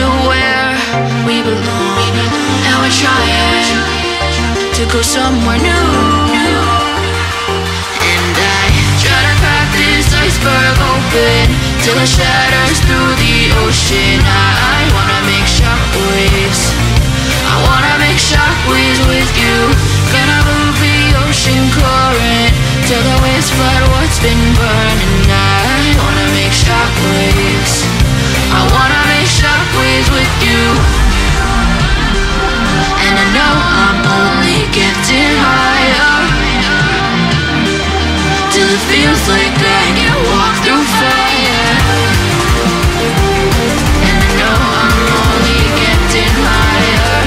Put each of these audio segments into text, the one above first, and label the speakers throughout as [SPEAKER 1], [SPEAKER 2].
[SPEAKER 1] to where we belong, and we're trying to go somewhere new. And I try to crack this iceberg open till it shatters through the ocean. I wanna make shockwaves. I wanna make shockwaves with you. Gonna move the ocean current till the waves flood what's been burning. I wanna make shockwaves. I wanna make shockwaves with you. And I know I'm only getting higher till it feels like I can walk through fire. And I know I'm only getting higher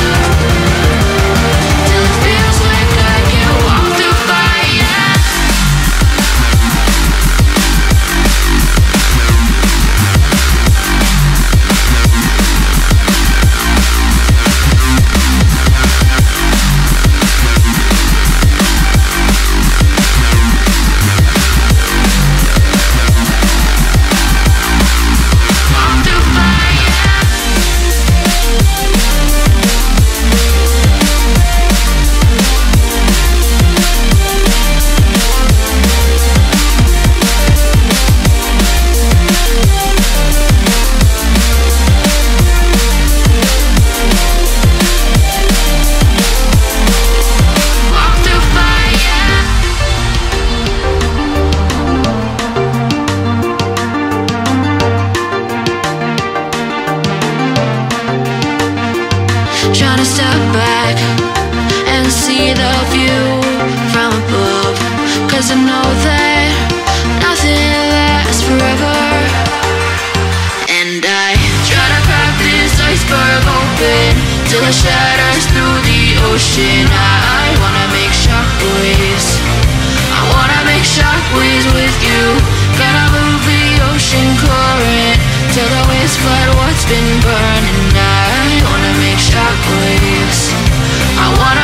[SPEAKER 1] till it feels like I can walk through fire. Trying to step back and see the view from above, 'cause I know that nothing lasts forever. And I try to crack this iceberg open till it shatters through the ocean. I wanna make shockwaves. I wanna make shockwaves with you. Gonna move the ocean current till the waves flood what's been burning. I wanna make shockwaves. I wanna